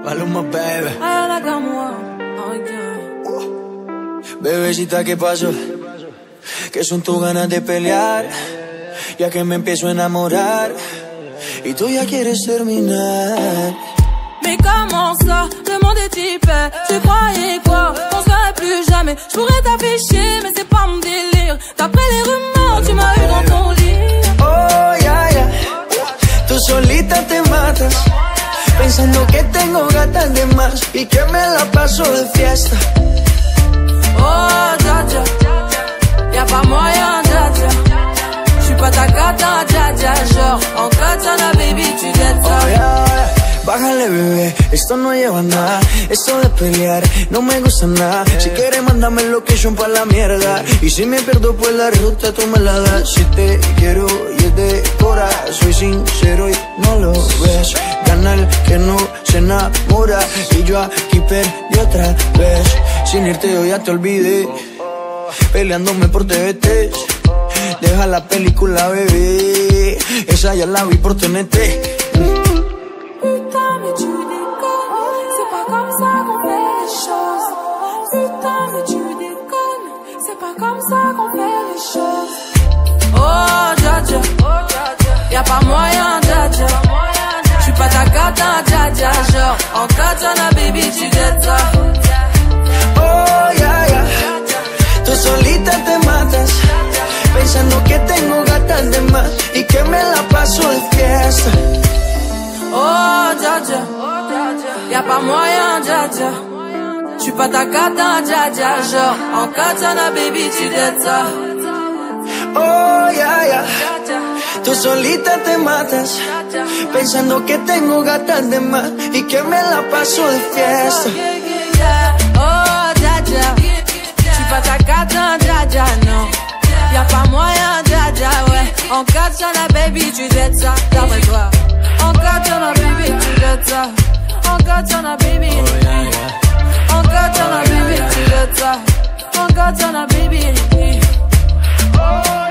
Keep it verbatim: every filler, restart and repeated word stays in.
Maluma, baby. Ay, la moi. Oh, yeah. Bebecita, ¿qué pasó? Que son tus ganas de pelear, ya que me empiezo a enamorar y tú ya quieres terminar. Mais comment ça, le monde est hyper. Tu croyais quoi, qu'on se verrait plus jamais. Je pourrais t'afficher, mais c'est pas mon délire. D'après les rumeurs, tu m'as eu dans ton lit. Oh, ya, ya, tú solita te matas, pensando que tengo gatas de más y que me la paso de fiesta. Oh, dja dja, y'a pas moyen, dja dja. J'suis pas ta cata, dja dja. Genre, en katana, baby, tu dettes ça. Oh, yeah, yeah. Bájale, bebé, esto no lleva nada. Esto de pelear no me gusta nada. Si quieres, mándame location pa' la mierda. Y si me pierdo, pues la ruta tú me la das. Si te quiero y es de cora, soy sincero y no lo ves. Gana el que no se enamora. Y yo aquí perdí otra vez. Sin irte yo ya te olvidé, peleándome por T V T. Deja la película, bebé, esa ya la vi por T N T. Putain, mais tu déconnes, c'est pas comme ça qu'on fait les choses. Putain, mais tu déconnes, c'est pas comme ça qu'on fait les choses. Oh, dja dja, y'a pas moyen, dja dja. J'suis pas ta cata, dja dja. Genre, en katana, baby, tu dettes ça. Oh, ya, ya, tú solita te matas, pensando que tengo gatas de más y que me la paso de fiesta. Oh, dja dja, y'a pas moyen, dja dja. J'suis pas ta cata, dja dja. Genre, en katana, baby, tu dettes ça. Oh, ya, ya, tú solita te matas, pensando que tengo gatas de más y que me la paso de fiesta. Oh, dja dja, j'suis pas ta cata, dja dja, non. Y'a pas moyen, dja dja, ouais. En katana, baby, tu dettes ça. D'après toi. En katana, baby, tu dettes ça. En katana, baby. En katana, baby, tu dettes ça. En katana, baby. Oh,